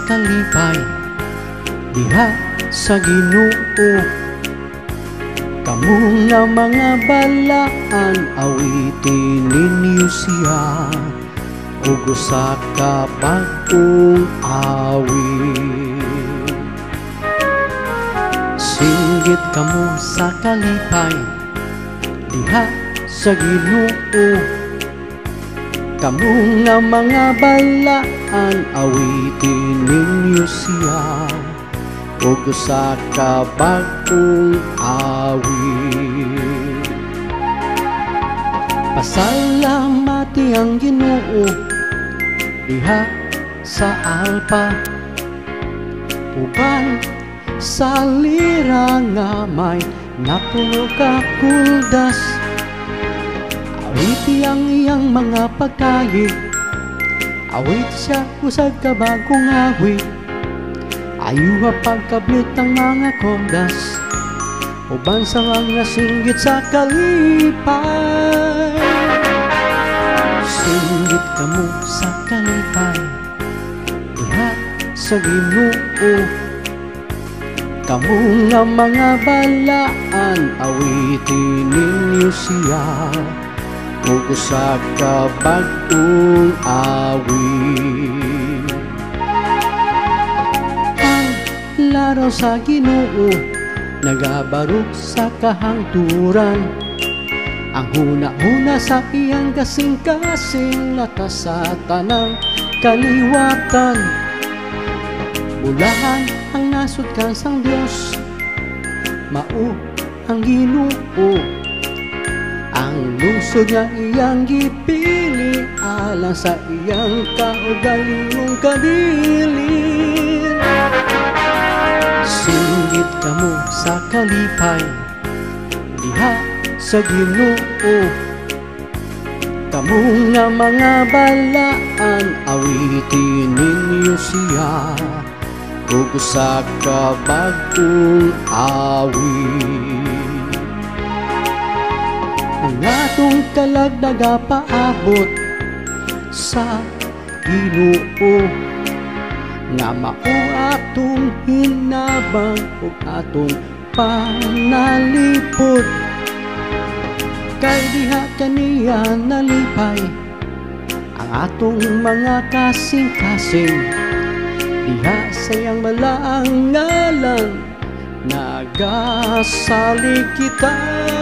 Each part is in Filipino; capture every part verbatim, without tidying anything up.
kalipay diha sa Ginoo. Kamo nga mga balaan awitin ninyo siya ug usa ka bag-ong awit. Singgit kamo sa kalipay diha sa Ginoo. Kamo nga mga balaan awitin ninyo siya ug usa ka bag-ong awit. Pasalamati ang Ginoo diha sa Alpa, uban sa lira nga may napuno ka kuldas. Awiti ang iyang mga pagkain, awit siya usag ka bagong awit. Ayuha pagkablit ang mga kordas, uban sa mga singgit sa kalipay. Singgit kamo sa kalipay diha sa Ginoo. Kamo nga mga balaan awitin ninyo siya ug usa ka bag-ong awit. Ang laro sa Ginoo nagabarog sa kahangturan. Ang huna-huna sa iyang kasing-kasing latas sa tanang kaliwatan. Bulahan ang nasud kan sang Dios, mao ang Ginoo. Ang lungsod nga iyang gipili alang sa iyang kaugalingong kabilin. Singgit kamo sa kalipay diha sa Ginoo. Kamo nga mga balaan awitin ninyo siya ug usa ka bag-ong awit. Ang atong kalag nagapaabot sa Ginoo, nga mao atong hinabang ug atong panalipod. Kay diha kaniya nalipay ang atong mga kasing-kasing, diha sa iyang malaang ngalan nagasalig kita.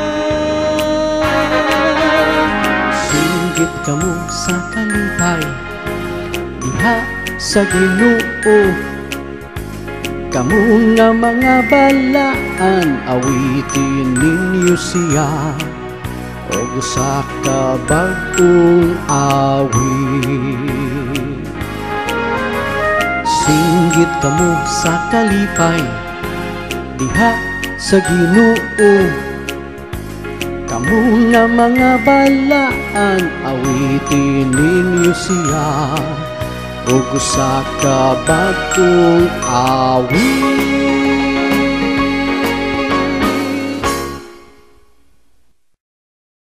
Singgit kamo sa kalipay diha sa Ginoo. Kamo nga mga balaan awitin ninyo siya ug usa ka bag-ong awit. Singgit kamo sa kalipay diha sa Ginoo. Kamo nga mga balaan awitin ninyo siya ug usa ka bag-ong awit.